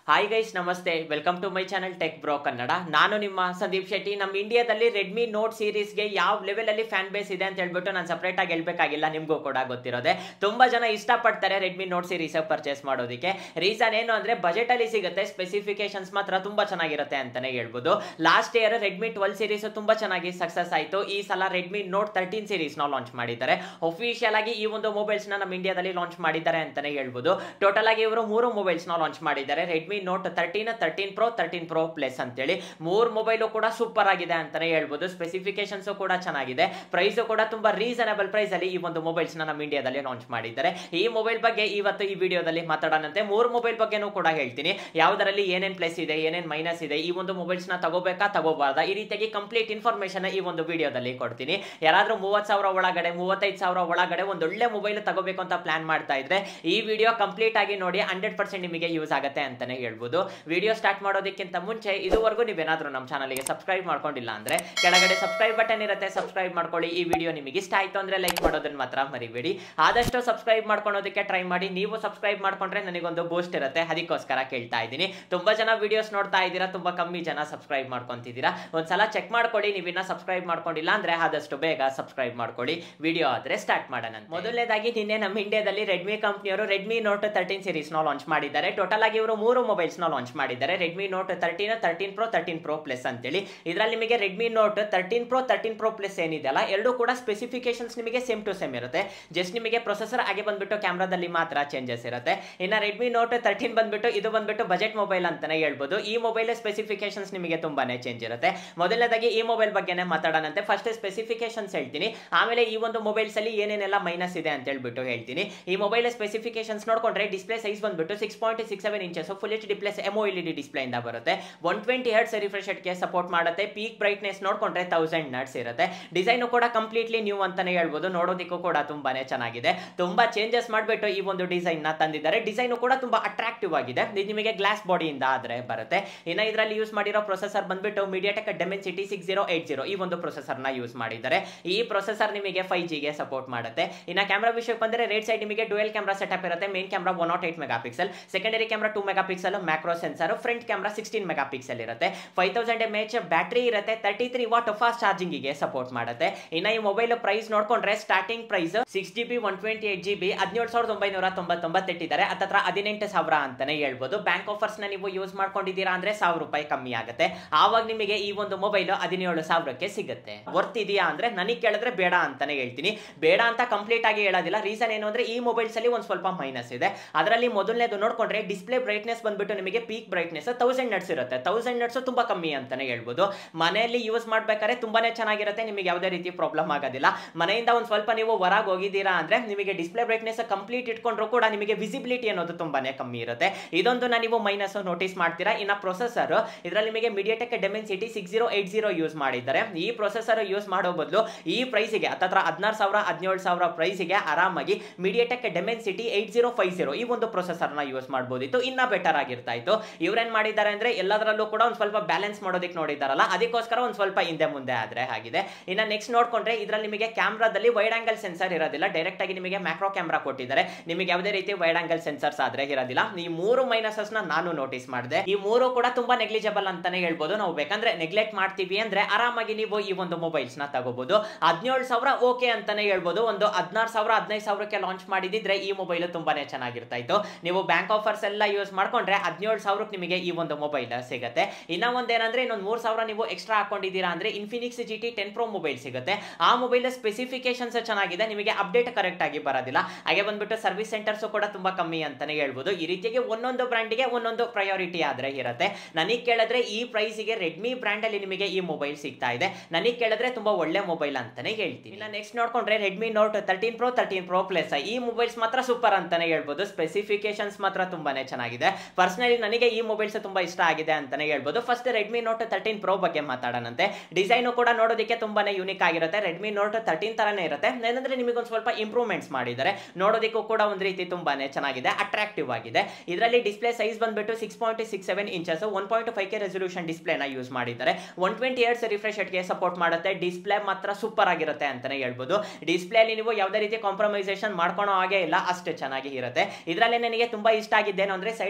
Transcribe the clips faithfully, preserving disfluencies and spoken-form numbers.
Hi guys, ನಮಸ್ತೆ. Welcome to my channel tech bro Kannada. ನಾನು ನಿಮ್ಮ ಸಂದೀಪ್ ಶೆಟ್ಟಿ. ನಮ್ಮ ಇಂಡಿಯಾದಲ್ಲಿ ರೆಡ್ಮಿ ನೋಟ್ ಸೀರೀಸ್ಗೆ ಯಾವ ಲೆವೆಲ್ ಅಲ್ಲಿ ಫ್ಯಾನ್ ಬೇಸ್ ಇದೆ ಅಂತ ಹೇಳ್ಬಿಟ್ಟು ನಾನು ಸಪರೇಟ್ ಆಗಿ ಹೇಳ್ಬೇಕಾಗಿಲ್ಲ, ನಿಮಗೂ ಕೂಡ ಗೊತ್ತಿರೋದೆ. ತುಂಬಾ ಜನ ಇಷ್ಟಪಡ್ತಾರೆ ರೆಡ್ಮಿ ನೋಟ್ ಸೀರೀಸ್ ಪರ್ಚೇಸ್ ಮಾಡೋದಕ್ಕೆ. ರೀಸನ್ ಏನು ಅಂದ್ರೆ ಬಜೆಟ್ ಅಲ್ಲಿ ಸಿಗುತ್ತೆ, ಸ್ಪೆಸಿಫಿಕೇಶನ್ಸ್ ಮಾತ್ರ ತುಂಬಾ ಚೆನ್ನಾಗಿರುತ್ತೆ ಅಂತಾನೆ ಹೇಳ್ಬೋದು. Last year Redmi twelve series ತುಂಬಾ ಚೆನ್ನಾಗಿ ಸಕ್ಸಸ್ ಆಯಿತು. ಈ ಸಲ ರೆಡ್ಮಿ ನೋಟ್ ತರ್ಟೀನ್ ಸೀರೀಸ್ ನ ಲಾಂಚ್ ಮಾಡಿದ್ದಾರೆ. ಅಫಿಷಿಯಲ್ ಆಗಿ ಈ ಒಂದು ಮೊಬೈಲ್ಸ್ ನ ನಮ್ಮ ಇಂಡಿಯಾದಲ್ಲಿ ಲಾಂಚ್ ಮಾಡಿದ್ದಾರೆ ಅಂತಾನೆ ಹೇಳ್ಬೋದು. ಟೋಟಲ್ ಆಗಿ ಇವರು ಮೂರು ಮೊಬೈಲ್ಸ್ ನ ಲಾಂಚ್ ಮಾಡಿದ್ದಾರೆ. Redmi Note thirteen, thirteen pro, thirteen pro plus ಅಂತೇಳಿ ಮೂರು ಮೊಬೈಲು ಕೂಡ ಸೂಪರ್ ಆಗಿದೆ ಅಂತಾನೆ ಹೇಳ್ಬೋದು. ಸ್ಪೆಸಿಫಿಕೇಶನ್ಸ್ ಕೂಡ ಚೆನ್ನಾಗಿದೆ, ಪ್ರೈಸ್ ಕೂಡ ತುಂಬಾ ರೀಸನಬಲ್ ಪ್ರೈಸ್ ಅಲ್ಲಿ ಈ ಒಂದು ಮೊಬೈಲ್ಸ್ ನ ನಮ್ಮ ಇಂಡಿಯಾದಲ್ಲಿ ಲಾಂಚ್ ಮಾಡಿದ್ದಾರೆ. ಈ ಮೊಬೈಲ್ ಬಗ್ಗೆ ಇವತ್ತು ಈ ವಿಡಿಯೋದಲ್ಲಿ ಮಾತಾಡೋಣಂತೆ. ಮೂರು ಮೊಬೈಲ್ ಬಗ್ಗೆನೂ ಕೂಡ ಹೇಳ್ತೀನಿ, ಯಾವ್ದರಲ್ಲಿ ಏನೇನ್ ಪ್ಲಸ್ ಇದೆ, ಏನೇನ್ ಮೈನಸ್ ಇದೆ, ಈ ಒಂದು ಮೊಬೈಲ್ಸ್ ನ ತಗೋಬೇಕಾ ತಗೋಬಾರ್ದಾ, ಈ ರೀತಿಯಾಗಿ ಕಂಪ್ಲೀಟ್ ಇನ್ಫಾರ್ಮೇಶನ್ ಈ ಒಂದು ವಿಡಿಯೋದಲ್ಲಿ ಕೊಡ್ತೀನಿ. ಯಾರಾದ್ರೂ ಮೂವತ್ ಸಾವಿರ ಒಳಗಡೆ, ಮೂವತ್ತೈದು ಸಾವಿರ ಒಳಗಡೆ ಒಂದೊಳ್ಳೆ ಮೊಬೈಲ್ ತಗೋಬೇಕು ಅಂತ ಪ್ಲಾನ್ ಮಾಡ್ತಾ ಇದ್ರೆ ಈ ವಿಡಿಯೋ ಕಂಪ್ಲೀಟ್ ಆಗಿ ನೋಡಿ, ಹಂಡ್ರೆಡ್ ಪರ್ಸೆಂಟ್ ನಿಮಗೆ ಯೂಸ್ ಆಗುತ್ತೆ ಅಂತಾನೆ ಹೇಳ್ಬೋದು. ವಿಡಿಯೋ ಸ್ಟಾರ್ಟ್ ಮಾಡೋದಕ್ಕಿಂತ ಮುಂಚೆ ಇದುವರೆಗೂ ನೀವೇನಾದ್ರೂ ನಮ್ಮ ಚಾನಲ್ಗೆ ಸಬ್ಸ್ಕ್ರೈಬ್ ಮಾಡ್ಕೊಂಡಿಲ್ಲ ಅಂದ್ರೆ ಕೆಳಗಡೆ ಸಬ್ಸ್ಕ್ರೈಬ್ ಬಟನ್ ಇರುತ್ತೆ, ಸಬ್ಸ್ಕ್ರೈಬ್ ಮಾಡ್ಕೊಳ್ಳಿ. ಈ ವಿಡಿಯೋ ನಿಮಗೆ ಇಷ್ಟ ಆಯ್ತು ಅಂದ್ರೆ ಲೈಕ್ ಮಾಡೋದನ್ನ ಮಾತ್ರ ಮರಿಬೇಡಿ. ಆದಷ್ಟು ಸಬ್ಸ್ಕ್ರೈಬ್ ಮಾಡ್ಕೊಳ್ಳೋದಕ್ಕೆ ಟ್ರೈ ಮಾಡಿ. ನೀವು ಸಬ್ಸ್ಕ್ರೈಬ್ ಮಾಡ್ಕೊಂಡ್ರೆ ನನಗೊಂದು ಬೂಸ್ಟ್ ಇರುತ್ತೆ, ಅದಕ್ಕೋಸ್ಕರ ಕೇಳ್ತಾ ಇದ್ದೀನಿ. ತುಂಬಾ ಜನ ವಿಡಿಯೋಸ್ ನೋಡ್ತಾ ಇದ್ದೀರಾ, ತುಂಬಾ ಕಮ್ಮಿ ಜನ ಸಬ್ಸ್ಕ್ರೈಬ್ ಮಾಡ್ಕೊಂತಿದ್ದೀರಾ. ಒಂದ್ಸಲ ಚೆಕ್ ಮಾಡ್ಕೊಳ್ಳಿ, ನೀವಿನ್ನ ಸಬ್ಸ್ಕ್ರೈಬ್ ಮಾಡ್ಕೊಂಡಿಲ್ಲ ಅಂದ್ರೆ ಆದಷ್ಟು ಬೇಗ ಸಬ್ಸ್ಕ್ರೈಬ್ ಮಾಡ್ಕೊಳ್ಳಿ. ವಿಡಿಯೋ ಆದ್ರೆ ಸ್ಟಾರ್ಟ್ ಮಾಡೋಣ. ಮೊದಲನೇದಾಗಿ ನಿನ್ನೆ ನಮ್ಮ ಇಂಡಿಯಾದಲ್ಲಿ ರೆಡ್ಮಿ ಕಂಪ್ನಿಯವರು ರೆಡ್ಮಿ ನೋಟ್ ತರ್ಟೀನ್ ಸೀರೀಸ್ ನ ಲಾಂಚ್ ಮಾಡಿದ್ದಾರೆ. ಟೋಟಲ್ ಆಗಿ ಇವರು ಮೂರು ಮೊಬೈಲ್ಸ್ ನ ಲಾಂಚ್ ಮಾಡಿದ್ದಾರೆ. Redmi Note thirteen, thirteen pro, thirteen pro plus ಅಂತೇಳಿ. ಇದರಲ್ಲಿ ನಿಮಗೆ Redmi Note thirteen pro, thirteen pro plus ಏನಿದೆಯಲ್ಲ, ಎರಡು ಕೂಡ ಸ್ಪೆಸಿಫಿಕೇಶನ್ಸ್ ನಿಮಗೆ ಸೇಮ್ ಟು ಸೇಮ್ ಇರುತ್ತೆ. ಜಸ್ಟ್ ನಿಮಗೆ ಪ್ರೊಸೆಸರ್ ಆಗಿ ಬಂದ್ಬಿಟ್ಟು ಕ್ಯಾಮ್ರಾದಲ್ಲಿ ಮಾತ್ರ ಚೇಂಜಸ್ ಇರುತ್ತೆ. ಇನ್ನು ರೆಡ್ಮಿ ನೋಟ್ ತರ್ಟೀನ್ ಬಂದ್ಬಿಟ್ಟು ಇದು ಬಂದ್ಬಿಟ್ಟು ಬಜೆಟ್ ಮೊಬೈಲ್ ಅಂತಾನೆ ಹೇಳ್ಬೋದು. ಈ ಮೊಬೈಲ್ ಸ್ಪೆಸಿಫಿಕೇಶನ್ಸ್ ನಿಮಗೆ ತುಂಬಾನೇ ಚೇಂಜ್ ಇರುತ್ತೆ. ಮೊದಲನೇದಾಗಿ ಈ ಮೊಬೈಲ್ ಬಗ್ಗೆನೇ ಮಾತಾಡೋಣಂತೆ. ಫಸ್ಟ್ ಸ್ಪೆಸಿಫಿಕೇಶನ್ಸ್ ಹೇಳ್ತೀನಿ, ಆಮೇಲೆ ಈ ಒಂದು ಮೊಬೈಲ್ಸ್ ಅಲ್ಲಿ ಏನೇನೆಲ್ಲ ಮೈನಸ್ ಇದೆ ಅಂತ ಹೇಳ್ಬಿಟ್ಟು ಹೇಳ್ತೀನಿ. ಈ ಮೊಬೈಲ್ ಸ್ಪೆಸಿಫಿಕೇಶನ್ಸ್ ನೋಡ್ಕೊಂಡ್ರೆ ಡಿಸ್ಪ್ಲೇ ಸೈಜ್ ಬಂದ್ಬಿಟ್ಟು six point six seven inches full H D plus M O L E D display ಇಂದ ಬರುತ್ತೆ. ಒನ್ ಟ್ವೆಂಟಿ ಹರ್ಟ್ಸ್ ರಿಫ್ರೆಶ್ ರೇಟ್ಗೆ ಸಪೋರ್ಟ್ ಮಾಡುತ್ತೆ. ಪೀಕ್ ಬ್ರೈಟ್ನೆಸ್ ನೋಡ್ಕೊಂಡ್ರೆ ತೌಸಂಡ್ ನಟ್ಸ್ ಇರುತ್ತೆ. ಡಿಸೈನ್ ಕೂಡ ಕಂಪ್ಲೀಟ್ಲಿ ನ್ಯೂ ಅಂತಾನೆ ಹೇಳ್ಬೋದು. ನೋಡೋದಕ್ಕೂ ಕೂಡ ತುಂಬಾನೇ ಚೆನ್ನಾಗಿದೆ. ತುಂಬಾ ಚೇಂಜಸ್ ಮಾಡ್ಬಿಟ್ಟು ಈ ಒಂದು ಡಿಸೈನ್ ನ ತಂದಿದ್ದಾರೆ. ಡಿಸೈನ್ ಕೂಡ ತುಂಬಾ ಅಟ್ರಾಕ್ಟಿವ್ ಆಗಿದೆ. ಇದು ನಿಮಗೆ ಗ್ಲಾಸ್ ಬಾಡಿಯಿಂದ ಆದ್ರೆ ಬರುತ್ತೆ. ಇನ್ನು ಇದರಲ್ಲಿ ಯೂಸ್ ಮಾಡಿರೋ ಪ್ರೊಸೆಸರ್ ಬಂದ್ಬಿಟ್ಟು MediaTek Dimensity six zero eight zero ಈ ಒಂದು ಪ್ರೊಸೆಸರ್ ನ ಯೂಸ್ ಮಾಡಿದ್ದಾರೆ. ಈ ಪ್ರೊಸೆಸರ್ ನಿಮಗೆ ಫೈವ್ ಜಿ ಗೆ ಸಪೋರ್ಟ್ ಮಾಡುತ್ತೆ. ಇನ್ನು ಕ್ಯಾಮ್ರಾ ವಿಷಯಕ್ಕೆ ಬಂದ್ರೆ ರೇಟ್ ಸೈಡ್ ನಿಮಗೆ ಡುವೆಲ್ ಕ್ಯಾಮ್ರಾ ಸೆಟಪ್ ಇರುತ್ತೆ. Main camera one nought eight megapixel, secondary camera two megapixel, macro sensor, front camera sixteen megapixel ಇರುತ್ತೆ. Five thousand M H battery ಇರುತ್ತೆ. Thirty three watt fast charging ಗೆ support ಮಾಡುತ್ತೆ. ಇನ್ನು ಈ mobile price ನೋಡ್ಕೊಂಡ್ರೆ starting price six G B one twenty eight G B ಹದಿನೇಳು ಸಾವಿರದ ಒಂಬೈನೂರ ತೊಂಬತ್ತೊಂಬತ್ತು ಇಟ್ಟಿದ್ದಾರೆ. ಹತ್ತತ್ರ ಹದಿನೆಂಟು ಸಾವಿರ ಅಂತಾನೆ ಹೇಳ್ಬೋದು. ಬ್ಯಾಂಕ್ ಆಫರ್ಸ್ ನ ನೀವು ಯೂಸ್ ಮಾಡ್ಕೊಂಡಿದ್ದೀರಾ ಅಂದ್ರೆ ಸಾವಿರ ರೂಪಾಯಿ ಕಮ್ಮಿ ಆಗುತ್ತೆ. ಆವಾಗ ನಿಮಗೆ ಈ ಒಂದು ಮೊಬೈಲ್ ಹದಿನೇಳು ಸಾವಿರಕ್ಕೆ ಸಿಗುತ್ತೆ. ವರ್ತ್ ಇದೆಯಾ ಅಂದ್ರೆ ನನಗೆ ಕೇಳಿದ್ರೆ ಬೇಡ ಅಂತಾನೆ ಹೇಳ್ತೀನಿ. ಬೇಡ ಅಂತ ಕಂಪ್ಲೀಟ್ ಆಗಿ ಹೇಳೋದಿಲ್ಲ. ರೀಸನ್ ಏನು ಅಂದ್ರೆ ಈ ಮೊಬೈಲ್ಸ್ ಅಲ್ಲಿ ಒಂದ್ ಸ್ವಲ್ಪ ಮೈನಸ್ ಇದೆ. ಅದರಲ್ಲಿ ಮೊದಲನೇದು ನೋಡ್ಕೊಂಡ್ರೆ ಡಿಸ್ಪ್ಲೇ ಬ್ರೈಟ್ನೆಸ್ ಬಂದ್ಬಿಟ್ಟು ನಿಮಗೆ ಪೀಕ್ ಬ್ರೈಟ್ನೆಸ್ ತೌಸಂಡ್ ನಟ್ಸ್ ಇರುತ್ತೆ. ತೌಸಂಡ್ ನಟ್ಸ್ ತುಂಬಾ ಕಮ್ಮಿ ಅಂತಾನೆ ಹೇಳ್ಬೋದು. ಮನೆಯಲ್ಲಿ ಯೂಸ್ ಮಾಡ್ಬೇಕಾದ್ರೆ ತುಂಬಾನೇ ಚೆನ್ನಾಗಿರುತ್ತೆ, ನಿಮಗೆ ಯಾವುದೇ ರೀತಿ ಪ್ರಾಬ್ಲಮ್ ಆಗೋದಿಲ್ಲ. ಮನೆಯಿಂದ ಒಂದ್ ಸ್ವಲ್ಪ ನೀವು ಹೊರಗೆ ಹೋಗಿದ್ದೀರಾ ಅಂದ್ರೆ ನಿಮಗೆ ಡಿಸ್ಪ್ಲೇ ಬ್ರೈಟ್ನೆಸ್ ಕಂಪ್ಲೀಟ್ ಇಟ್ಕೊಂಡ್ರು ಕೂಡ ನಿಮಗೆ ವಿಸಿಬಿಲಿಟಿ ಅನ್ನೋದು ತುಂಬಾನೇ ಕಮ್ಮಿ ಇರುತ್ತೆ. ಇದೊಂದು ನೀವು ಮೈನಸ್ ನೋಟಿಸ್ ಮಾಡ್ತೀರಾ. ಇನ್ನ ಪ್ರೊಸೆಸರ್ ಇದರಲ್ಲಿ ನಿಮಗೆ MediaTek Dimensity six zero eight zero use ಮಾಡಿದ್ದಾರೆ. ಈ ಪ್ರೊಸೆಸರ್ ಯೂಸ್ ಮಾಡೋ ಬದಲು ಈ ಪ್ರೈಸಿಗೆ ಹತ್ತತ್ರ ಹದಿನಾರು ಸಾವಿರ ಹದಿನೇಳು ಸಾವಿರ ಪ್ರೈಸಿಗೆ ಆರಾಮಾಗಿ MediaTek Dimensity eight zero five zero ಈ ಒಂದು ಪ್ರೊಸೆಸರ್ ನ ಯೂಸ್ ಮಾಡಬಹುದಿತ್ತು. ಇನ್ನ ಬೆಟರ್ ಆಗಿರ್ತಾ ಇತ್ತು. ಇವ್ರೇನ್ ಮಾಡಿದ್ದಾರೆ ಅಂದ್ರೆ ಎಲ್ಲದರಲ್ಲೂ ಕೂಡ ಒಂದ್ ಸ್ವಲ್ಪ ಬ್ಯಾಲೆನ್ಸ್ ಮಾಡೋದಕ್ಕೆ ನೋಡಿದಾರಲ್ಲ, ಅದಕ್ಕೋಸ್ಕರ ಒಂದ್ ಸ್ವಲ್ಪ ಹಿಂದೆ ಮುಂದೆ ಆದ್ರೆ ಆಗಿದೆ. ಇನ್ನ ನೆಕ್ಸ್ಟ್ ನೋಡ್ಕೊಂಡ್ರೆ ಇದರಲ್ಲಿ ನಿಮಗೆ ಕ್ಯಾಮ್ರಾದಲ್ಲಿ ವೈಡ್ ಆಂಗಲ್ ಸೆನ್ಸರ್ ಇರೋದಿಲ್ಲ. ಡೈರೆಕ್ಟ್ ಆಗಿ ನಿಮಗೆ ಮ್ಯಾಕ್ರೋ ಕ್ಯಾಮ್ರಾ ಕೊಟ್ಟಿದ್ದಾರೆ. ನಿಮಗೆ ಯಾವುದೇ ರೀತಿ ವೈಡ್ ಆಂಗಲ್ ಸೆನ್ಸರ್ಸ್ ಆದ್ರೆ ಇರೋದಿಲ್ಲ. ಈ ಮೂರು ಮೈನಸಸ್ ನ ನಾನು ನೋಟಿಸ್ ಮಾಡಿದೆ. ಈ ಮೂರು ಕೂಡ ತುಂಬಾ ನೆಗ್ಲಿಜಿಬಲ್ ಅಂತಾನೆ ಹೇಳ್ಬೋದು. ನಾವು ಬೇಕಂದ್ರೆ ನೆಗ್ಲೆಕ್ಟ್ ಮಾಡ್ತೀವಿ ಅಂದ್ರೆ ಆರಾಮಾಗಿ ನೀವು ಈ ಒಂದು ಮೊಬೈಲ್ಸ್ ನ ತಗೋಬಹುದು. ಹದಿನೇಳು ಸಾವಿರ ಓಕೆ ಅಂತಾನೆ ಹೇಳ್ಬೋದು. ಒಂದು ಹದಿನಾರು ಸಾವಿರ ಹದಿನೈದು ಸಾವಿರಕ್ಕೆ ಲಾಂಚ್ ಮಾಡಿದಿದ್ರೆ ಈ ಮೊಬೈಲ್ ತುಂಬಾನೇ ಚೆನ್ನಾಗಿರ್ತಾ ಇತ್ತು. ನೀವು ಬ್ಯಾಂಕ್ ಆಫರ್ಸ್ ಎಲ್ಲ ಯೂಸ್ ಮಾಡ್ಕೊಂಡ್ರೆ ಹದಿನೇಳು ಸಾವಿರಕ್ಕೆ ನಿಮಗೆ ಈ ಒಂದು ಮೊಬೈಲ್ ಸಿಗುತ್ತೆ. ಇನ್ನ ಒಂದೇನಂದ್ರೆ ಇನ್ನೊಂದು ಮೂರು ಸಾವಿರ ನೀವು ಎಕ್ಸ್ಟ್ರಾ ಹಾಕೊಂಡಿದ್ದೀರಾ ಅಂದ್ರೆ Infinix G T ten pro mobile ಸಿಗುತ್ತೆ. ಆ ಮೊಬೈಲ್ ಸ್ಪೆಸಿಫಿಕೇಶನ್ಸ್ ಚೆನ್ನಾಗಿದೆ, ನಿಮಗೆ ಅಪ್ಡೇಟ್ ಕರೆಕ್ಟ್ ಆಗಿ ಬರೋದಿಲ್ಲ. ಹಾಗೆ ಬಂದ್ಬಿಟ್ಟು ಸರ್ವಿಸ್ ಸೆಂಟರ್ಸ್ ಕೂಡ ತುಂಬಾ ಕಮ್ಮಿ ಅಂತಾನೆ ಹೇಳ್ಬೋದು. ಈ ರೀತಿಯಾಗಿ ಒಂದೊಂದು ಬ್ರ್ಯಾಂಡ್ಗೆ ಒಂದೊಂದು ಪ್ರಯಾರಿಟಿ ಆದ್ರೆ ಇರುತ್ತೆ. ನನಗೆ ಕೇಳಿದ್ರೆ ಈ ಪ್ರೈಸಿಗೆ ರೆಡ್ಮಿ ಬ್ರ್ಯಾಂಡ್ ಅಲ್ಲಿ ನಿಮಗೆ ಈ ಮೊಬೈಲ್ ಸಿಗ್ತಾ ಇದೆ. ನನಗೆ ಕೇಳಿದ್ರೆ ತುಂಬಾ ಒಳ್ಳೆ ಮೊಬೈಲ್ ಅಂತಾನೆ ಹೇಳ್ತೀನಿ. ಇಲ್ಲ ನೆಕ್ಸ್ಟ್ ನೋಡ್ಕೊಂಡ್ರೆ Redmi Note thirteen pro, thirteen pro plus ಈ ಮೊಬೈಲ್ಸ್ ಮಾತ್ರ ಸೂಪರ್ ಅಂತಾನೆ ಹೇಳ್ಬೋದು. ಸ್ಪೆಸಿಫಿಕೇಶನ್ಸ್ ಮಾತ್ರ ತುಂಬಾನೇ ಚೆನ್ನಾಗಿದೆ. ಪರ್ಸನಲಿ ನನಗೆ ಈ ಮೊಬೈಲ್ಸ್ ತುಂಬಾ ಇಷ್ಟ ಆಗಿದೆ ಅಂತಾನೆ ಹೇಳ್ಬೋದು. First Redmi Note thirteen pro ಬಗ್ಗೆ ಮಾತಾಡೋಣಂತೆ. ಡಿಸೈನ್ ಕೂಡ ನೋಡೋದಕ್ಕೆ ತುಂಬಾನೇ ಯೂನಿಕ್ ಆಗಿರುತ್ತೆ. ರೆಡ್ಮಿ ನೋಟ್ ತರ್ಟೀನ್ ತರನೇ ಇರುತ್ತೆ. ಏನಂದ್ರೆ ನಿಮಗೆ ಒಂದು ಸ್ವಲ್ಪ ಇಂಪ್ರೂವ್ಮೆಂಟ್ಸ್ ಮಾಡಿದ್ದಾರೆ. ನೋಡೋದಕ್ಕೂ ಕೂಡ ಒಂದು ರೀತಿ ತುಂಬಾನೇ ಚೆನ್ನಾಗಿದೆ, ಅಟ್ರಾಕ್ಟಿವ್ ಆಗಿದೆ. ಇದರಲ್ಲಿ ಡಿಸ್ಪ್ಲೇ ಸೈಜ್ ಬಂದ್ಬಿಟ್ಟು six point six seven inches one point five K resolution display ನ ಯೂಸ್ ಮಾಡಿದ್ದಾರೆ. ಒನ್ ಟ್ವೆಂಟಿ ಹರ್ಟ್ಸ್ ರಿಫ್ರೆಶ್ ರೇಟ್ಗೆ ಸಪೋರ್ಟ್ ಮಾಡುತ್ತೆ. ಡಿಸ್ಪ್ಲೇ ಮಾತ್ರ ಸೂಪರ್ ಆಗಿರುತ್ತೆ ಅಂತಾನೆ ಹೇಳ್ಬೋದು. ಡಿಸ್ಪ್ಲೇ ಅಲ್ಲಿ ನೀವು ಯಾವುದೇ ರೀತಿ ಕಾಂಪ್ರಮೈಸೇಷನ್ ಮಾಡ್ಕೊಳೋ ಹಾಗೆ ಇಲ್ಲ, ಅಷ್ಟು ಚೆನ್ನಾಗಿ ಇರುತ್ತೆ. ಇದರಲ್ಲಿ ನನಗೆ ತುಂಬಾ ಇಷ್ಟ ಆಗಿದ್ದೇನು ಅಂದ್ರೆ ಸೈಡ್ ಅಲ್ಲಿ ನಿಮಗೆ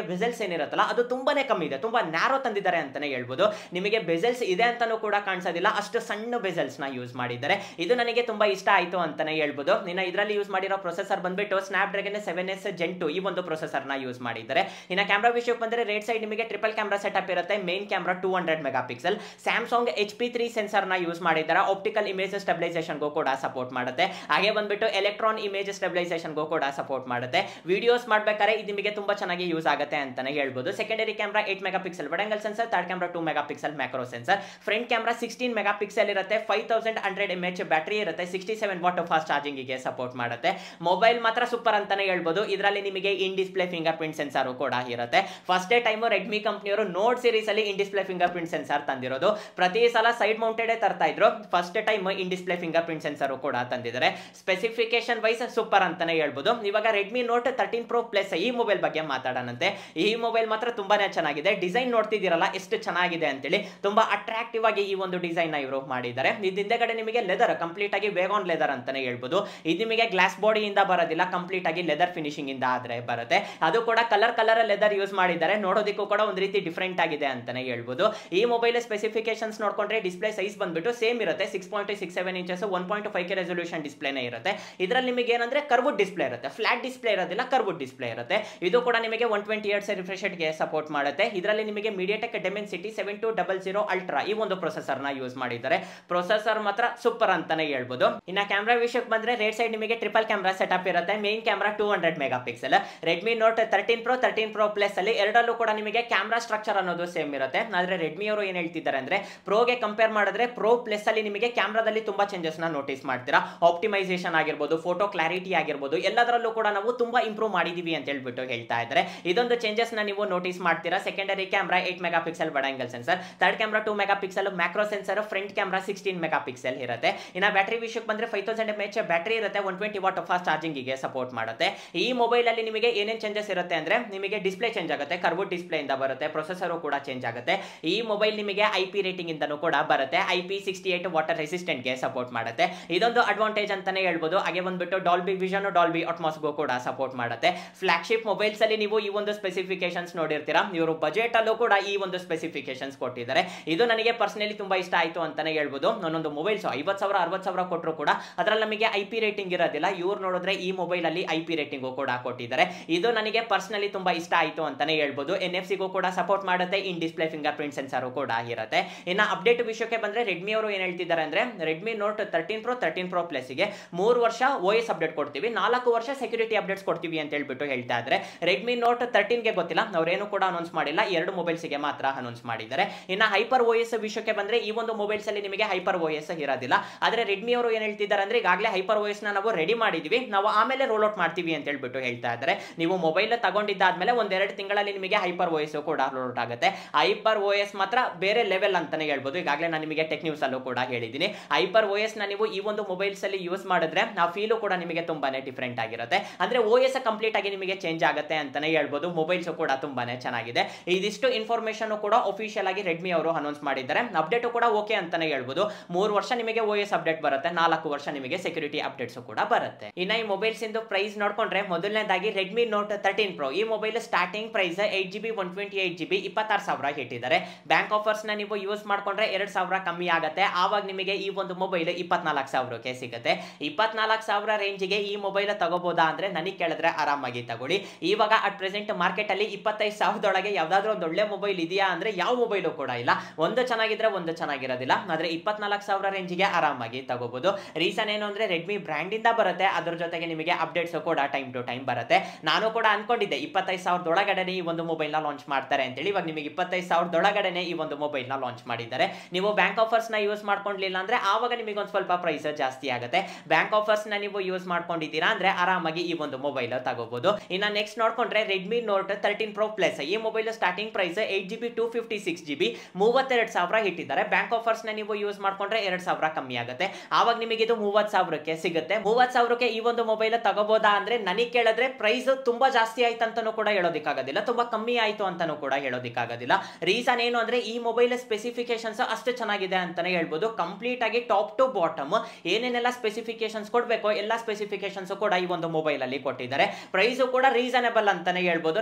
ನಿಮಗೆ ಬೆಸೆಲ್ಸ್ ಏನಿರುತ್ತಲ್ಲ ಅದು ತುಂಬಾನೇ ಕಮ್ಮಿ ಇದೆ, ತುಂಬಾ ನ್ಯಾರೋ ತಂದಿದ್ದಾರೆ ಅಂತಾನೆ ಹೇಳ್ಬೋದು. ನಿಮಗೆ ಬೆಸೆಲ್ಸ್ ಇದೆ ಅಂತಾನೂ ಕೂಡ ಕಾಣಿಸೋದಿಲ್ಲ, ಅಷ್ಟು ಸಣ್ಣ ಬೆಸೆಲ್ಸ್ ನ ಯೂಸ್ ಮಾಡಿದ್ದಾರೆ. ಇದು ನನಗೆ ತುಂಬಾ ಇಷ್ಟ ಆಯ್ತು ಅಂತಾನೆ ಹೇಳ್ಬೋದು. ಇನ್ನು ಇದರಲ್ಲಿ ಯೂಸ್ ಮಾಡಿರೋ ಪ್ರೊಸೆಸರ್ ಬಂದ್ಬಿಟ್ಟು Snapdragon seven S Gen two ಈ ಒಂದು ಪ್ರೊಸೆಸರ್ ನ ಯೂಸ್ ಮಾಡಿದ್ದಾರೆ. ಇನ್ನು ಕ್ಯಾಮ್ರಾ ವಿಷಯಕ್ಕೆ ಬಂದ್ರೆ ರೇಟ್ ಸೈಡ್ ನಿಮಗೆ ಟ್ರಿಪಲ್ ಕ್ಯಾಮ್ರಾ ಸೆಟಪ್ ಇರುತ್ತೆ. Main camera two hundred megapixel, Samsung H P three sensor ನ ಯೂಸ್ ಮಾಡಿದ್ದಾರೆ. ಆಪ್ಟಿಕಲ್ ಇಮೇಜ್ ಸ್ಟೆಬಿಲೈಸೇಷನ್ ಗೋ ಕೂಡ ಸಪೋರ್ಟ್ ಮಾಡುತ್ತೆ. ಹಾಗೆ ಬಂದ್ಬಿಟ್ಟು ಎಲೆಕ್ಟ್ರಾನ್ ಇಮೇಜ್ ಸ್ಟೆಬಿಲೈಸೇಷನ್ ಗೋ ಕೂಡ ಸಪೋರ್ಟ್ ಮಾಡುತ್ತೆ. ವಿಡಿಯೋಸ್ ಮಾಡ್ಬೇಕಾದ್ರೆ ಇದು ನಿಮಗೆ ತುಂಬಾ ಚೆನ್ನಾಗಿ ಯೂಸ್ ಆಗುತ್ತೆ ಅಂತಾನೆ ಹೇಳ್ಬೋದು. Secondary camera eight megapixel wide angle sensor, third camera two megapixel macro sensor, front camera sixteen megapixel ಇರುತ್ತೆ. Five thousand hundred M H battery ಇರುತ್ತೆ. Sixty seven watt fast charging ಗೆ support ಮಾಡುತ್ತೆ. Mobile ಮಾತ್ರ super ಅಂತಾನೆ ಹೇಳ್ಬೋದು. ಇದರಲ್ಲಿ ನಿಮಗೆ in display fingerprint sensor ಕೂಡ ಇರುತ್ತೆ. ಫಸ್ಟ್ ಟೈಮ್ ರೆಡ್ಮಿ ಕಂಪನಿಯವರು ನೋಟ್ ಸೀರೀಸ್ ಅಲ್ಲಿ in display fingerprint sensor ತಂದಿರೋದು. ಪ್ರತಿ ಸಲ ಸೈಡ್ ಮೌಂಟೆಡ್ ತರ್ತಾ ಇದ್ರು, first time in display fingerprint sensor ಕೂಡ ತಂದಿದ್ದಾರೆ. ಸ್ಪೆಸಿಫಿಕೇಶನ್ ವೈಸ್ ಸೂಪರ್ ಅಂತಾನೆ ಹೇಳ್ಬೋದು. ಇವಾಗ Redmi Note thirteen pro plus ಈ ಮೊಬೈಲ್ ಬಗ್ಗೆ ಮಾತಾಡೋಣಂತೆ. ಈ ಮೊಬೈಲ್ ಮಾತ್ರ ತುಂಬಾನೇ ಚೆನ್ನಾಗಿದೆ. ಡಿಸೈನ್ ನೋಡ್ತಿದ್ದೀರಲ್ಲ ಎಷ್ಟು ಚೆನ್ನಾಗಿದೆ ಅಂತೇಳಿ, ತುಂಬಾ ಅಟ್ರಾಕ್ಟಿವ್ ಆಗಿ ಈ ಒಂದು ಡಿಸೈನ್ ನ ಇವರು ಮಾಡಿದ್ದಾರೆ. ಇದು ಹಿಂದೆಗಡೆ ನಿಮಗೆ ಲೆದರ್ ಕಂಪ್ಲೀಟ್ ಆಗಿ ವೇಗಾನ್ ಲೆದರ್ ಅಂತಾನೆ ಹೇಳ್ಬೋದು. ಇದು ನಿಮಗೆ ಗ್ಲಾಸ್ ಬಾಡಿ ಇಂದ ಬರೋದಿಲ್ಲ, ಕಂಪ್ಲೀಟ್ ಆಗಿ ಲೆದರ್ ಫಿನಿಶಿಂಗ್ ಇಂದ ಆದ್ರೆ ಬರುತ್ತೆ. ಅದು ಕೂಡ ಕಲರ್ ಕಲರ್ ಲೆದರ್ ಯೂಸ್ ಮಾಡಿದ್ದಾರೆ. ನೋಡೋದಕ್ಕೂ ಕೂಡ ಒಂದು ರೀತಿ ಡಿಫರೆಂಟ್ ಆಗಿದೆ ಅಂತಾನೆ ಹೇಳ್ಬೋದು. ಈ ಮೊಬೈಲ್ ಸ್ಪೆಸಿಫಿಕೇಶನ್ಸ್ ನೋಡ್ಕೊಂಡ್ರೆ ಡಿಸ್ಪ್ಲೇ ಸೈಜ್ ಬಂದ್ಬಿಟ್ಟು ಸೇಮ್ ಇರುತ್ತೆ. Six point six seven inches one point five K resolution ಡಿಸ್ಪ್ಲೇನೇ ಇರುತ್ತೆ. ಇದರಲ್ಲಿ ನಿಮಗೆ ಏನಂದ್ರೆ ಕರ್ವ್ಡ್ ಡಿಸ್ಪ್ಲೇ ಇರುತ್ತೆ, ಫ್ಲಾಟ್ ಡಿಸ್ಪ್ಲೇ ಇರೋದಿಲ್ಲ, ಕರ್ವ್ಡ್ ಡಿಸ್ಪ್ಲೇ ಇರುತ್ತೆ. ಇದು ಕೂಡ ನಿಮಗೆ one twenty hertz refresh rate ಗೆ ಸಪೋರ್ಟ್ ಮಾಡುತ್ತೆ. ಇದರಲ್ಲಿ ನಿಮಗೆ MediaTek Dimensity seven two double zero ultra ಈ ಒಂದು ಪ್ರೊಸೆಸರ್ ನ ಯೂಸ್ ಮಾಡಿದ್ದಾರೆ. ಪ್ರೊಸೆಸರ್ ಮಾತ್ರ ಸೂಪರ್ ಅಂತಾನೆ ಹೇಳ್ಬೋದು. ಇನ್ನ ಕ್ಯಾಮ್ರಾ ವಿಷಯಕ್ಕೆ ಬಂದ್ರೆ ರೇಟ್ ಸೈಡ್ ನಿಮಗೆ ಟ್ರಿಪಲ್ ಕ್ಯಾಮ್ರಾ ಸೆಟಪ್ ಇರುತ್ತೆ. Main camera two hundred megapixel. Redmi Note thirteen pro thirteen pro plus ಅಲ್ಲಿ ಎರಡಲ್ಲೂ ಕೂಡ ನಿಮಗೆ ಕ್ಯಾಮ್ರಾ ಸ್ಟ್ರಕ್ಚರ್ ಅನ್ನೋದು ಸೇಮ್ ಇರುತ್ತೆ. ಆದ್ರೆ ರೆಡ್ಮಿ ಅವರು ಏನ್ ಹೇಳ್ತಿದ್ದಾರೆ ಅಂದ್ರೆ ಪ್ರೋಗೆ ಕಂಪೇರ್ ಮಾಡಿದ್ರೆ ಪ್ರೋ ಪ್ಲಸ್ ಅಲ್ಲಿ ನಿಮಗೆ ಕ್ಯಾಮ್ರಾದಲ್ಲಿ ತುಂಬಾ ಚೇಂಜಸ್ ನ ನೋಟಿಸ್ ಮಾಡ್ತೀರಾ. ಆಪ್ಟಿಮೈಸೇಷನ್ ಆಗಿರ್ಬೋದು, ಫೋಟೋ ಕ್ಲಾರಿಟಿ ಆಗಿರ್ಬೋದು, ಎಲ್ಲದರಲ್ಲೂ ಕೂಡ ನಾವು ತುಂಬಾ ಇಂಪ್ರೂವ್ ಮಾಡಿದೀವಿ ಅಂತ ಹೇಳ್ಬಿಟ್ಟು ಹೇಳ್ತಾ ಇದ್ದಾರೆ. ಇದೊಂದು ಚೇಂಜಸ್ ನ ನೀವು ನೋಟಿಸ್ ಮಾಡ್ತೀರಾ. Secondary camera eight megapixel wide angle sensor, third camera two megapixel macro sensor, front camera sixteen megapixel ಇರುತ್ತೆ. ಇನ್ನ ಬ್ಯಾಟರಿ ವಿಷಯಕ್ಕೆ ಬಂದ್ರೆ five thousand M H battery ಇರುತ್ತೆ. One twenty watt fast charging ಗೆ support ಮಾಡುತ್ತೆ. ಈ mobile ಅಲ್ಲಿ ನಿಮಗೆ ಏನೇನ್ ಚೇಂಜಸ್ ಇರುತ್ತೆ ಅಂದ್ರೆ ನಿಮಗೆ ಡಿಸ್ಪ್ಲೇ ಚೇಂಜ್ ಆಗುತ್ತೆ, ಕರ್ವ್ಡ್ ಡಿಸ್ಪ್ಲೇ ಇಂದ ಬರುತ್ತೆ. ಪ್ರೊಸೆಸರ್ ಕೂಡ ಚೇಂಜ್ ಆಗುತ್ತೆ. ಈ ಮೊಬೈಲ್ ನಿಮಗೆ ಐ ಪಿ ರೇಟಿಂಗ್ ಇಂದನೂ ಕೂಡ ಬರುತ್ತೆ. I P sixty eight water resistant ಗೆ ಸಪೋರ್ಟ್ ಮಾಡುತ್ತೆ. ಇದೊಂದು ಅಡ್ವಾಂಟೇಜ್ ಅಂತಾನೆ ಹೇಳ್ಬೋದು. ಹಾಗೆ ಬಂದ್ಬಿಟ್ಟು ಡಾಲ್ಬಿ ವಿಷನ್, ಡಾಲ್ಬಿ ಅಟ್ಮಾಸ್ ಗೋ ಕೂಡ ಸಪೋರ್ಟ್ ಮಾಡುತ್ತೆ. ಫ್ಲಾಗ್ಶಿಪ್ ಮೊಬೈಲ್ಸ್ ಅಲ್ಲಿ ನೀವು ಈ ಒಂದು ಸ್ಪೆಸಿಫಿಕೇಶನ್ಸ್ ನೋಡಿರ್ತೀರಾ. ಇವರು ಬಜೆಟ್ ಅಲ್ಲೂ ಕೂಡ ಈ ಒಂದು ಸ್ಪೆಸಿಫಿಕೇಶನ್ಸ್ ಕೊಟ್ಟಿದ್ದಾರೆ. ಇದು ನನಗೆ ಪರ್ಸನಲಿ ತುಂಬಾ ಇಷ್ಟ ಆಯ್ತು ಅಂತಾನೆ ಹೇಳ್ಬೋದು. ನಾನೊಂದು ಮೊಬೈಲ್ಸ್ ಐವತ್ತು ಸಾವಿರ ಅರವತ್ತು ಸಾವಿರ ಕೊಟ್ಟರು ಕೂಡ ಅದರಲ್ಲಿ ನಮಗೆ ಐ ಪಿ ರೇಟಿಂಗ್ ಇರೋದಿಲ್ಲ. ಇವ್ರು ನೋಡಿದ್ರೆ ಈ ಮೊಬೈಲ್ ಅಲ್ಲಿ ಐ ಪಿ ರೇಟಿಂಗ್ ಕೂಡ ಕೊಟ್ಟಿದ್ದಾರೆ. ಇದು ನನಗೆ ಪರ್ಸನಲಿ ತುಂಬಾ ಇಷ್ಟ ಆಯ್ತು ಅಂತಾನೆ ಹೇಳ್ಬೋದು. ಎನ್ ಎಫ್ ಸಿಗೂ ಕೂಡ ಸಪೋರ್ಟ್ ಮಾಡುತ್ತೆ. In display fingerprint sensor ಕೂಡ ಇರುತ್ತೆ. ಇನ್ನು ಅಪ್ಡೇಟ್ ವಿಷಯಕ್ಕೆ ಬಂದ್ರೆ ರೆಡ್ಮಿ ಅವರು ಏನ್ ಹೇಳ್ತಿದ್ದಾರೆ ಅಂದ್ರೆ Redmi Note thirteen pro thirteen pro plus ಗೆ ಮೂರು ವರ್ಷ ಓ ಎಸ್ ಅಪ್ಡೇಟ್ ಕೊಡ್ತೀವಿ, ನಾಲ್ಕು ವರ್ಷ ಸೆಕ್ಯೂರಿಟಿ ಅಪ್ಡೇಟ್ಸ್ ಕೊಡ್ತೀವಿ ಅಂತ ಹೇಳ್ಬಿಟ್ಟು ಹೇಳ್ತಾ ಇದ್ದಾರೆ. ರೆಡ್ಮಿ ನೋಟ್ ತರ್ಟೀನ್ ಗೆ ಗೊತ್ತಿಲ್ಲ, ಅವ್ರೇನು ಕೂಡ ಅನೌನ್ಸ್ ಮಾಡಿಲ್ಲ. ಎರಡು ಮೊಬೈಲ್ಸ್ ಗೆ ಮಾತ್ರ ಅನೌನ್ಸ್ ಮಾಡಿದ್ದಾರೆ. ಇನ್ನು ಹೈಪರ್ ಓ ಎಸ್ ವಿಷಯಕ್ಕೆ ಬಂದ್ರೆ ಈ ಒಂದು ಮೊಬೈಲ್ಸ್ ಅಲ್ಲಿ ನಿಮಗೆ ಹೈಪರ್ ಓ ಎಸ್ ಇರೋದಿಲ್ಲ. ಆದ್ರೆ ರೆಡ್ಮಿ ಅವರು ಏನ್ ಹೇಳ್ತಿದ್ದಾರೆ ಅಂದ್ರೆ ಈಗಾಗಲೇ ಹೈಪರ್ ಓ ಎಸ್ ನ ನಾವು ರೆಡಿ ಮಾಡಿದೀವಿ, ನಾವು ಆಮೇಲೆ ರೋಲ್ ಔಟ್ ಮಾಡ್ತೀವಿ ಅಂತ ಹೇಳ್ಬಿಟ್ಟು ಹೇಳ್ತಾ ಇದ್ದಾರೆ. ನೀವು ಮೊಬೈಲ್ ತಗೊಂಡಿದ್ದಾದ್ಮೇಲೆ ಒಂದೆರಡು ತಿಂಗಳಲ್ಲಿ ನಿಮಗೆ ಹೈಪರ್ ಓ ಎಸ್ ಕೂಡ ರೋಲ್ ಔಟ್ ಆಗುತ್ತೆ. ಹೈಪರ್ ಓ ಎಸ್ ಮಾತ್ರ ಬೇರೆ ಲೆವೆಲ್ ಅಂತಾನೆ ಹೇಳ್ಬೋದು. ಈಗಾಗಲೇ ನಾನು ನಿಮಗೆ ಟೆಕ್ ನ್ಯೂಸ್ ಅಲ್ಲೂ ಕೂಡ ಹೇಳಿದ್ದೀನಿ. ಹೈಪರ್ ಓ ಎಸ್ ನ ನೀವು ಈ ಒಂದು ಮೊಬೈಲ್ಸ್ ಅಲ್ಲಿ ಯೂಸ್ ಮಾಡಿದ್ರೆ ಆ ಫೀಲು ಕೂಡ ನಿಮಗೆ ತುಂಬಾನೇ ಡಿಫರೆಂಟ್ ಆಗಿರುತ್ತೆ. ಅಂದ್ರೆ ಓ ಎಸ್ ಕಂಪ್ಲೀಟ್ ಆಗಿ ನಿಮಗೆ ಚೇಂಜ್ ಆಗುತ್ತೆ ಅಂತಾನೆ ಹೇಳ್ಬೋದು. ಮೊಬೈಲ್ಸ್ ಕೂಡ ತುಂಬಾನೇ ಚೆನ್ನಾಗಿದೆ. ಇದಿಷ್ಟು ಇನ್ಫಾರ್ಮೇಶನ್ ಕೂಡ ಅಫಿಷಿಯಲ್ ಆಗಿ ರೆಡ್ಮಿ ಅವರು ಅನೌನ್ಸ್ ಮಾಡಿದ್ದಾರೆ. ಅಪ್ಡೇಟ್ ಕೂಡ ಓಕೆ ಅಂತಾನೆ ಹೇಳ್ಬೋದು. ಮೂರು ವರ್ಷ ನಿಮಗೆ ಓ ಎಸ್ ಅಪ್ಡೇಟ್ ಬರುತ್ತೆ, ನಾಲ್ಕು ವರ್ಷ ನಿಮಗೆ ಸೆಕ್ಯೂರಿಟಿ ಅಪ್ಡೇಟ್ಸ್ ಕೂಡ ಬರುತ್ತೆ. ಇನ್ನ ಈ ಮೊಬೈಲ್ಸ್ ಇಂದು ಪ್ರೈಸ್ ನೋಡ್ಕೊಂಡ್ರೆ ಮೊದಲನೇದಾಗಿ ರೆಡ್ಮಿ ನೋಟ್ ತರ್ಟೀನ್ ಪ್ರೋ ಈ mobile starting price eight G B one twenty eight G B ಇಪ್ಪತ್ತಾರು ಸಾವಿರ ಇಟ್ಟಿದ್ದಾರೆ. ಬ್ಯಾಂಕ್ ಆಫರ್ಸ್ ನ ನೀವು ಯೂಸ್ ಮಾಡ್ಕೊಂಡ್ರೆ ಎರಡ್ ಸಾವಿರ ಕಮ್ಮಿ ಆಗುತ್ತೆ. ಆವಾಗ ನಿಮಗೆ ಈ ಒಂದು ಮೊಬೈಲ್ ಇಪ್ಪತ್ನಾಲ್ಕು ಸಾವಿರಕ್ಕೆ ಸಿಗುತ್ತೆ. ಇಪ್ಪತ್ನಾಲ್ಕು ಸಾವಿರ ರೇಂಜ್ಗೆ ಈ ಮೊಬೈಲ್ ತಗೋಬಹುದಾ ಅಂದ್ರೆ ನನಗೆ ಕೇಳಿದ್ರೆ ಆರಾಮಾಗಿ ತಗೊಳ್ಳಿ. ಇವಾಗ ಅಟ್ ಪ್ರೆಸೆಂಟ್ ಮಾರ್ಕೆಟ್ ಅಲ್ಲಿ ಇಪ್ಪತ್ತೈದು ಸಾವಿರದೊಳಗೆ ಯಾವ್ದಾದ್ರು ಒಂದು ಒಳ್ಳೆ ಮೊಬೈಲ್ ಇದೆಯಾ ಅಂದ್ರೆ ಯಾವ ಮೊಬೈಲು ಕೂಡ ಇಲ್ಲ. ಒಂದು ಚೆನ್ನಾಗಿದ್ರೆ ಒಂದು ಚೆನ್ನಾಗಿರೋದಿಲ್ಲ. ಆದ್ರೆ ಇಪ್ಪತ್ನಾಲ್ಕು ಸಾವಿರ ರೇಂಜ್ಗೆ ಆರಾಮಾಗಿ ತಗೋಬಹುದು. ರೀಸನ್ ಏನು ಅಂದ್ರೆ ರೆಡ್ಮಿ ಬ್ರ್ಯಾಂಡ್ ಇಂದ ಬರುತ್ತೆ, ಅದ್ರ ಜೊತೆಗೆ ನಿಮಗೆ ಅಪ್ಡೇಟ್ಸ್ ಕೂಡ ಟೈಮ್ ಟು ಟೈಮ್ ಬರುತ್ತೆ. ನಾನು ಕೂಡ ಅನ್ಕೊಂಡಿದ್ದೆ ಇಪ್ಪತ್ತೈದು ಸಾವಿರದೊಳಗಡೆ ಈ ಒಂದು ಮೊಬೈಲ್ ನ ಲಾಂಚ್ ಮಾಡ್ತಾರೆ ಅಂತೇಳಿ. ಇವಾಗ ನಿಮಗೆ ಇಪ್ಪತ್ತೈದು ಸಾವಿರದೊಳಗಡೆ ಈ ಒಂದು ಮೊಬೈಲ್ ನ ಲಾಂಚ್ ಮಾಡಿದ್ದಾರೆ. ನೀವು ಬ್ಯಾಂಕ್ ಆಫರ್ಸ್ ನ ಯೂಸ್ ಮಾಡ್ಕೊಂಡಿಲ್ಲ ಅಂದ್ರೆ ಆವಾಗ ನಿಮಗೆ ಒಂದು ಸ್ವಲ್ಪ ಪ್ರೈಸ್ ಜಾಸ್ತಿ ಆಗುತ್ತೆ. ಬ್ಯಾಂಕ್ ಆಫರ್ಸ್ ನ ನೀವು ಯೂಸ್ ಮಾಡ್ಕೊಂಡಿದ್ದೀರಾ ಅಂದ್ರೆ ಆರಾಮಾಗಿ ಈ ಒಂದು ಮೊಬೈಲ್ ತಗೋಬಹುದು. ಇನ್ನ ನೆಕ್ಸ್ಟ್ ನೋಡ್ಕೊಂಡ್ರೆ Redmi Note thirteen pro plus ಈ mobile starting price eight G B two fifty six G B ಮೂವತ್ತೆರಡು ಸಾವಿರ ಇಟ್ಟಿದ್ದಾರೆ. ಬ್ಯಾಂಕ್ ಆಫರ್ಸ್ ನ ನೀವು ಯೂಸ್ ಮಾಡ್ಕೊಂಡ್ರೆ ಎರಡ್ ಸಾವಿರ ಕಮ್ಮಿ ಆಗುತ್ತೆ. ಆವಾಗ ನಿಮಗೆ ಇದು ಮೂವತ್ ಸಾವಿರಕ್ಕೆ ಸಿಗುತ್ತೆ. ಮೂವತ್ ಸಾವಿರಕ್ಕೆ ಈ ಒಂದು ಮೊಬೈಲ್ ತಗೋಬಹುದಾ ಅಂದ್ರೆ ನನಗೆ ಕೇಳಿದ್ರೆ ಪ್ರೈಸ್ ತುಂಬಾ ಜಾಸ್ತಿ ಆಯ್ತು ಅಂತಾನೂ ಕೂಡ ಹೇಳೋದಿಕ್ಕಾಗೋದಿಲ್ಲ, ತುಂಬಾ ಕಮ್ಮಿ ಆಯ್ತು ಅಂತಾನೂ ಕೂಡ ಹೇಳೋದಿಕ್ಕಾಗೋದಿಲ್ಲ. ರೀಸನ್ ಏನು ಅಂದ್ರೆ ಈ ಮೊಬೈಲ್ ಸ್ಪೆಸಿಫಿಕೇಶನ್ಸ್ ಅಷ್ಟು ಚೆನ್ನಾಗಿದೆ ಅಂತಾನೆ ಹೇಳ್ಬೋದು. ಕಂಪ್ಲೀಟ್ ಆಗಿ ಟಾಪ್ ಟು ಬಾಟಮ್ ಏನೇನೆಲ್ಲ ಸ್ಪೆಸಿಫಿಕೇಶನ್ಸ್ ಕೊಡ್ಬೇಕು ಎಲ್ಲ ಸ್ಪೆಸಿಫಿಕೇಶನ್ಸ್ ಕೂಡ ಈ ಒಂದು ಮೊಬೈಲ್ ಅಲ್ಲಿ ಕೊಟ್ಟಿದ್ದಾರೆ. ಪ್ರೈಸ್ ಕೂಡ ರೀಸನಬಲ್ ಅಂತಾನೆ ಹೇಳ್ಬೋದು.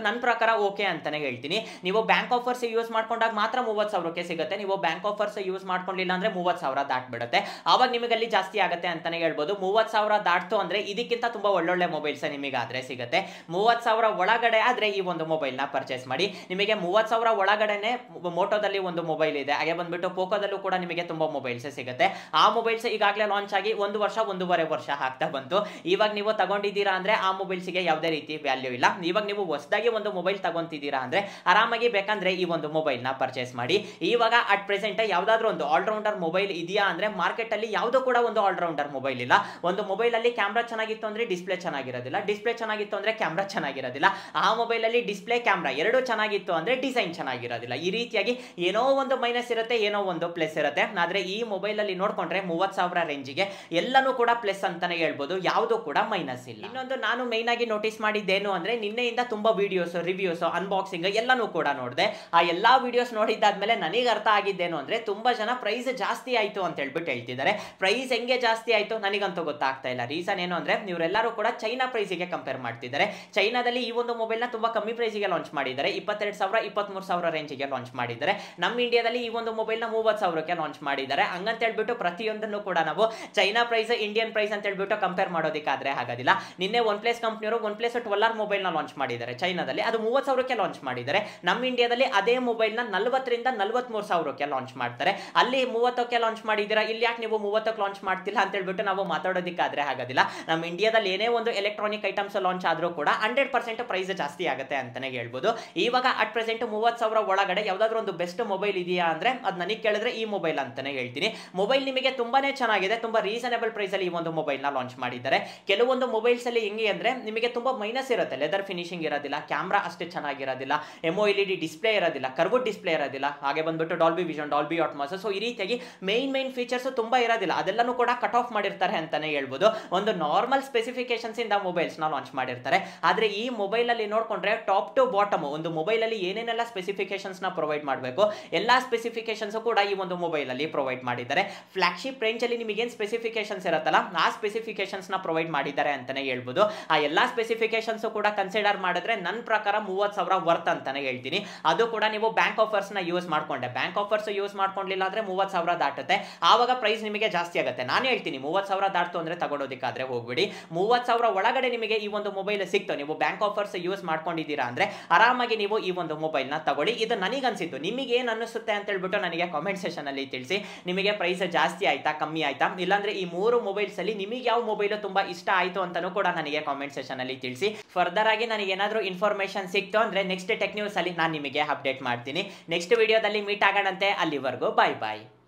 ನನ್ನ ಪ್ರಕಾರ ಓಕೆ ಅಂತಾನೆ ಹೇಳ್ತೀನಿ. ನೀವು ಬ್ಯಾಂಕ್ ಆಫರ್ಸ್ ಯೂಸ್ ಮಾಡ್ಕೊಂಡಾಗ ಮಾತ್ರ ಮೂವತ್ತು ಸಾವಿರಕ್ಕೆ ಸಿಗುತ್ತೆ. ನೀವು ಬ್ಯಾಂಕ್ ಆಫರ್ಸ್ ಯೂಸ್ ಮಾಡ್ಕೊಂಡಿಲ್ಲ ಅಂದ್ರೆ ಮೂವತ್ತು ಸಾವಿರ ದಾಟ್ಬಿಡುತ್ತೆ. ಆವಾಗ ನಿಮಗೆ ಅಲ್ಲಿ ಜಾಸ್ತಿ ಆಗುತ್ತೆ ಅಂತಾನೆ ಹೇಳ್ಬೋದು. ಮೂವತ್ತು ಸಾವಿರ ದಾಟ್ತು ಅಂದ್ರೆ ಇದಕ್ಕಿಂತ ತುಂಬಾ ಒಳ್ಳೊಳ್ಳೆ ಮೊಬೈಲ್ಸ್ ನಿಮಗೆ ಆದ್ರೆ ಸಿಗುತ್ತೆ. ಮೂವತ್ತು ಸಾವಿರ ಒಳಗಡೆ ಆದ್ರೆ ಈ ಒಂದು ಮೊಬೈಲ್ ನ ಪರ್ಚೇಸ್ ಮಾಡಿ. ನಿಮಗೆ ಮೂವತ್ತು ಸಾವಿರ ಒಳಗಡೆನೆ ಮೋಟೋದಲ್ಲಿ ಒಂದು ಮೊಬೈಲ್ ಇದೆ, ಹಾಗೆ ಬಂದ್ಬಿಟ್ಟು ಪೋಕೋದಲ್ಲೂ ಕೂಡ ನಿಮಗೆ ತುಂಬಾ ಮೊಬೈಲ್ಸ್ ಸಿಗುತ್ತೆ. ಆ ಮೊಬೈಲ್ಸ್ ಈಗಾಗಲೇ ಲಾಂಚ್ ಆಗಿ ಒಂದು ವರ್ಷ ಒಂದೂವರೆ ವರ್ಷ ಆಗ್ತಾ ಬಂತು. ಇವಾಗ ನೀವು ತಗೊಂಡಿದ್ದೀರಾ ಅಂದ್ರೆ ಆ ಮೊಬೈಲ್ಸ್ಗೆ ಯಾವುದೇ ರೀತಿ ವ್ಯಾಲ್ಯೂ ಇಲ್ಲ. ಇವಾಗ ನೀವು ಹೊಸದಾಗಿ ಒಂದು ಮೊಬೈಲ್ ತಗೊಂತಿದ್ದೀರಾ ಅಂದ್ರೆ ಆರಾಮಾಗಿ ಬೇಕಂದ್ರೆ ಈ ಒಂದು ಮೊಬೈಲ್ ನ ಪರ್ಚೇಸ್ ಮಾಡಿ. ಇವಾಗ ಅಟ್ ಪ್ರೆಸೆಂಟ್ ಯಾವ್ದಾದ್ರು ಒಂದು ಆಲ್ರೌಂಡರ್ ಮೊಬೈಲ್ ಇದೆಯಾ ಅಂದ್ರೆ ಮಾರ್ಕೆಟ್ ಅಲ್ಲಿ ಯಾವ್ದು ಕೂಡ ಒಂದು ಆಲ್ರೌಂಡರ್ ಮೊಬೈಲ್ ಇಲ್ಲ. ಒಂದು ಮೊಬೈಲ್ ಅಲ್ಲಿ ಕ್ಯಾಮ್ರಾ ಚೆನ್ನಾಗಿತ್ತು ಅಂದ್ರೆ ಡಿಸ್ಪ್ಲೇ ಚೆನ್ನಾಗಿರೋದಿಲ್ಲ, ಡಿಸ್ಪ್ಲೇ ಚೆನ್ನಾಗಿತ್ತು ಅಂದ್ರೆ ಕ್ಯಾಮ್ರಾ ಚೆನ್ನಾಗಿರೋದಿಲ್ಲ. ಆ ಮೊಬೈಲ್ ಅಲ್ಲಿ ಡಿಸ್ಪ್ಲೇ ಕ್ಯಾಮ್ರಾ ಎರಡು ಚೆನ್ನಾಗಿತ್ತು ಅಂದ್ರೆ ಡಿಸೈನ್ ಚೆನ್ನಾಗಿರೋದಿಲ್ಲ. ಈ ರೀತಿಯಾಗಿ ಏನೋ ಒಂದು ಮೈನಸ್ ಇರುತ್ತೆ, ಏನೋ ಒಂದು ಪ್ಲಸ್ ಇರುತ್ತೆ. ಆದ್ರೆ ಈ ಮೊಬೈಲ್ ಅಲ್ಲಿ ನೋಡ್ಕೊಂಡ್ರೆ ಮೂವತ್ತು ಸಾವಿರ ರೇಂಜಿಗೆ ಎಲ್ಲಾನು ಕೂಡ ಪ್ಲಸ್ ಅಂತಾನೆ ಹೇಳ್ಬೋದು, ಯಾವುದು ಕೂಡ ಮೈನಸ್ ಇಲ್ಲ. ಇನ್ನೊಂದು ನಾನು ಮೈನ್ ಆಗಿ ನೋಟಿಸ್ ಮಾಡಿದ್ದೇನು ಅಂದ್ರೆ ನಿನ್ನೆಯಿಂದ ತುಂಬಾ ವಿಡಿಯೋಸ್, ರಿವ್ಯೂಸ್, ಅನ್ಬಾಕ್ಸಿಂಗ್ ಎಲ್ಲಾನು ಕೂಡ ನೋಡಿದೆ. ಆ ಎಲ್ಲಾ ವಿಡಿಯೋಸ್ ನೋಡಿದ್ದಾದ್ಮೇಲೆ ನನಗೆ ಅರ್ಥ ಆಗಿದ್ದೇನು ಅಂದ್ರೆ ತುಂಬಾ ಜನ ಪ್ರೈಸ್ ಜಾಸ್ತಿ ಆಯ್ತು ಅಂತ ಹೇಳ್ಬಿಟ್ಟು ಹೇಳ್ತಿದ್ದಾರೆ. ಪ್ರೈಸ್ ಹೆಂಗೆ ಜಾಸ್ತಿ ಆಯ್ತು ನನಗಂತೂ ಗೊತ್ತಾಗ್ತಾ ಇಲ್ಲ. ರೀಸನ್ ಏನು ಅಂದ್ರೆ ಇವರೆಲ್ಲರೂ ಕೂಡ ಚೈನಾ ಪ್ರೈಸ್ಗೆ ಕಂಪೇರ್ ಮಾಡ್ತಿದ್ದಾರೆ. ಚೈನಾದಲ್ಲಿ ಈ ಒಂದು ಮೊಬೈಲ್ ನ ತುಂಬಾ ಕಮ್ಮಿ ಪ್ರೈಸ್ಗೆ ಲಾಂಚ್ ಮಾಡಿದ್ದಾರೆ. ಇಪ್ಪತ್ತೆರಡು ಸಾವಿರ ಇಪ್ಪತ್ಮೂರು ಸಾವಿರ ರೇಂಜ್ಗೆ ಲಾಂಚ್ ಮಾಡಿದ್ದಾರೆ. ನಮ್ಮ ಇಂಡಿಯಾದಲ್ಲಿ ಈ ಒಂದು ಮೊಬೈಲ್ ನ ಮೂವತ್ತು ಸಾವಿರಕ್ಕೆ ಲಾಂಚ್ ಮಾಡಿದ್ದಾರೆ. ಹಂಗಂತ ಹೇಳ್ಬಿಟ್ಟು ಪ್ರತಿಯೊಂದನ್ನು ಕೂಡ ನಾವು ಚೈನಾ ಪ್ರೈಸ್ ಇಂಡಿಯನ್ ಪ್ರೈಸ್ ಅಂತ ಹೇಳ್ಬಿಟ್ಟು ಕಂಪೇರ್ ಮಾಡೋದಕ್ಕಾದ್ರೆ ಆಗೋದಿಲ್ಲ. ನಿನ್ನೆ ಒನ್ ಪ್ಲಸ್ ಕಂಪ್ನಿಯವರು OnePlus twelve R mobile ನ ಲಾಂಚ್ ಮಾಡಿದ್ದಾರೆ ಚೈನಾದಲ್ಲಿ, ಅದು ಮೂವತ್ತು ಸಾವಿರಕ್ಕೆ ಲಾಂಚ್ ಮಾಡಿದ್ದಾರೆ. ನಮ್ಮ ಇಂಡಿಯಾದಲ್ಲಿ ಅದೇ ಮೊಬೈಲ್ ನ ನಲವತ್ತರಿಂದ ನಲವತ್ಮೂರು ಸಾವಿರಕ್ಕೆ ಲಾಂಚ್ ಮಾಡ್ತಾರೆ. ಅಲ್ಲಿ ಮೂವತ್ತಕ್ಕೆ ಲಾಂಚ್ ಮಾಡಿದ್ದೀರಾ, ಇಲ್ಲಿ ಯಾಕೆ ನೀವು ಮೂವತ್ತಕ್ಕೆ ಲಾಂಚ್ ಮಾಡ್ತಿಲ್ಲ ಅಂತ ಹೇಳ್ಬಿಟ್ಟು ನಾವು ಮಾತಾಡೋದಕ್ಕಾದ್ರೆ ಆಗೋದಿಲ್ಲ. ನಮ್ಮ ಇಂಡಿಯಾದಲ್ಲಿ ಏನೇ ಒಂದು ಎಲೆಕ್ಟ್ರಾನಿಕ್ ಐಟಮ್ಸ್ ಲಾಂಚ್ ಆದ್ರೂ ಕೂಡ ಹಂಡ್ರೆಡ್ ಪರ್ಸೆಂಟ್ ಪ್ರೈಸ್ ಜಾಸ್ತಿ ಆಗುತ್ತೆ ಅಂತಾನೆ ಹೇಳ್ಬೋದು. ಇವಾಗ ಅಟ್ ಪ್ರೆಸೆಂಟ್ ಮೂವತ್ತು ಸಾವಿರ ಒಳಗಡೆ ಯಾವ್ದಾದ್ರು ಒಂದು ಬೆಸ್ಟ್ ಮೊಬೈಲ್ ಇದೆಯಾ ಅಂದ್ರೆ ಅದು ನನಗೆ ಕೇಳಿದ್ರೆ ಈ ಮೊಬೈಲ್ ಅಂತಾನೆ ಹೇಳ್ತೀನಿ. ಮೊಬೈಲ್ ನಿಮಗೆ ತುಂಬಾನೇ ಚೆನ್ನಾಗಿದೆ, ತುಂಬಾ ರೀಸನಬಲ್ ಪ್ರೈಸ್ ಅಲ್ಲಿ ಈ ಒಂದು ಮೊಬೈಲ್ ನ ಲಾಂಚ್ ಮಾಡಿದ್ದಾರೆ. ಕೆಲವೊಂದು ಮೊಬೈಲ್ಸ್ ಅಲ್ಲಿ ಹೆಂಗೆ ಅಂದ್ರೆ ನಿಮಗೆ ತುಂಬಾ ಮೈನಸ್ ಇರುತ್ತೆ, ಲೆದರ್ ಫಿನಿಶಿಂಗ್ ಇರೋದಿಲ್ಲ, ಕ್ಯಾಮ್ರಾ ಅಷ್ಟೇ ಚೆನ್ನಾಗಿರೋದಿಲ್ಲ, emo L E D display ಇರೋದಿಲ್ಲ, ಕರ್ವ್ಡ್ ಡಿಸ್ಪ್ಲೇ ಇರೋದಿಲ್ಲ, ಹಾಗೆ ಬಂದ್ಬಿಟ್ಟು Dolby Vision, Dolby Atmos, so ಈ ರೀತಿಯಾಗಿ ಮೈನ್ ಮೈನ್ ಫೀಚರ್ಸ್ ತುಂಬಾ ಇರೋದಿಲ್ಲ. ಅದೆಲ್ಲನೂ ಕೂಡ ಕಟ್ ಆಫ್ ಮಾಡಿರ್ತಾರೆ ಅಂತಾನೆ ಹೇಳ್ಬೋದು. ಒಂದು ನಾರ್ಮಲ್ ಸ್ಪೆಸಿಫಿಕೇಶನ್ಸ್ ಇಂದ ಮೊಬೈಲ್ಸ್ ನ ಲಾಂಚ್ ಮಾಡಿರ್ತಾರೆ. ಆದ್ರೆ ಈ ಮೊಬೈಲ್ ಅಲ್ಲಿ ನೋಡ್ಕೊಂಡ್ರೆ ಟಾಪ್ ಟು ಬಾಟಮ್ ಒಂದು ಮೊಬೈಲ್ ಅಲ್ಲಿ ಏನೇನೆಲ್ಲ ಸ್ಪೆಸಿಫಿಕೇಶನ್ಸ್ ನ ಪ್ರೊವೈಡ್ ಮಾಡಬೇಕು ಎಲ್ಲಾ ಸ್ಪೆಸಿಫಿಕೇಶನ್ಸ್ ಕೂಡ ಈ ಒಂದು ಮೊಬೈಲ್ ಅಲ್ಲಿ ಪ್ರೊವೈಡ್ ಮಾಡಿದ್ದಾರೆ. ಫ್ಲಾಗ್ಶಿಪ್ ರೇಂಜ್ ಅಲ್ಲಿ ನಿಮಗೆ ಏನು ಸ್ಪೆಸಿಫಿಕೇಶನ್ಸ್ ಇರುತ್ತಲ್ಲ ಆ ಸ್ಪೆಸಿಫಿಕೇಶನ್ಸ್ ನ ಪ್ರೊವೈಡ್ ಮಾಡಿದ್ದಾರೆ ಅಂತಾನೆ ಹೇಳ್ಬೋದು. ಆ ಎಲ್ಲಾ ಸ್ಪೆಸಿಫಿಕೇಶನ್ಸ್ ಕೂಡ ಕನ್ಸಿಡರ್ ಮಾಡಿದ್ರೆ ನನ್ನ ಪ್ರಕಾರ ಮೂವತ್ತು ಸಾವಿರ ವರ್ತ್ ಅಂತಾನೆ ಹೇಳ್ತೀನಿ. ಅದು ಕೂಡ ನೀವು ಬ್ಯಾಂಕ್ ಆಫರ್ಸ್ ನ ಯೂಸ್ ಮಾಡ್ಕೊಂಡೆ, ಬ್ಯಾಂಕ್ ಆಫರ್ಸ್ ಯೂಸ್ ಮಾಡ್ಕೊಂಡಿಲ್ಲ ಅಂದ್ರೆ ಮೂವತ್ತು ಸಾವಿರ ದಾಟುತ್ತೆ, ಆವಾಗ ಪ್ರೈಸ್ ನಿಮಗೆ ಜಾಸ್ತಿ ಆಗುತ್ತೆ. ನಾನು ಹೇಳ್ತೀನಿ ಮೂವತ್ತು ಸಾವಿರ ದಾಟ್ತು ಅಂದ್ರೆ ತಗೊಳೋದಕ್ಕಾದ್ರೆ ಹೋಗ್ಬಿಡಿ. ಮೂವತ್ತು ಸಾವಿರ ಒಳಗಡೆ ನಿಮಗೆ ಈ ಒಂದು ಮೊಬೈಲ್ ಸಿಕ್ತು, ನೀವು ಬ್ಯಾಂಕ್ ಆಫರ್ಸ್ ಯೂಸ್ ಮಾಡ್ಕೊಂಡಿದ್ದೀರಾ ಅಂದ್ರೆ ಆರಾಮಾಗಿ ನೀವು ಈ ಒಂದು ಮೊಬೈಲ್ ನ ತಗೊಳ್ಳಿ. ಇದು ನನಗೆ ಅನ್ಸಿದ್ದು, ನಿಮಗೆ ಏನ್ ಅನಿಸುತ್ತೆ ಅಂತ ಹೇಳ್ಬಿಟ್ಟು ನನಗೆ ಕಾಮೆಂಟ್ ಸೆಕ್ಷನ್ ಅಲ್ಲಿ ತಿಳಿಸಿ. ನಿಮಗೆ ಪ್ರೈಸ್ ಜಾಸ್ತಿ ಆಯ್ತಾ, ಕಮ್ಮಿ ಆಯ್ತಾ, ಇಲ್ಲಾಂದ್ರೆ ಈ ಮೂರು ಮೊಬೈಲ್ಸ್ ಅಲ್ಲಿ ನಿಮಗೆ ಯಾವ ಮೊಬೈಲ್ ತುಂಬಾ ಇಷ್ಟ ಆಯ್ತು ಅಂತಾನೂ ಕೂಡ ನನಗೆ ಕಾಮೆಂಟ್ ಸೆಕ್ಷನ್ ಅಲ್ಲಿ ತಿಳಿಸಿ. ಫರ್ದರ್ ಆಗಿ ನನಗೆ ಏನಾದ್ರೂ ಇನ್ಫಾರ್ಮೇಶನ್ ಸಿಕ್ತು ಅಂದ್ರೆ ನೆಕ್ಸ್ಟ್ ಟೆಕ್ ನ್ಯೂಸ್ ಅಲ್ಲಿ ನಾನು ನಿಮಗೆ ಅಪ್ಡೇಟ್ ಮಾಡ್ತೀನಿ. ನೆಕ್ಸ್ಟ್ ವಿಡಿಯೋದಲ್ಲಿ ಮೀಟ್ ಆಗೋಣಂತೆ, ಅಲ್ಲಿವರೆಗೂ ಬಾಯ್ ಬಾಯ್.